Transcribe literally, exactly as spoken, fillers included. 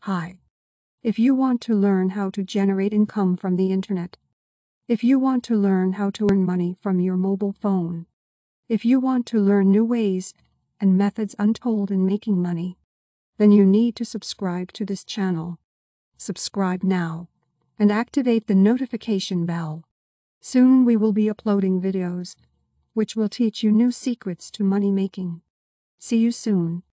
Hi. If you want to learn how to generate income from the internet, if you want to learn how to earn money from your mobile phone, if you want to learn new ways and methods untold in making money, then you need to subscribe to this channel. Subscribe now and activate the notification bell. Soon we will be uploading videos which will teach you new secrets to money making. See you soon.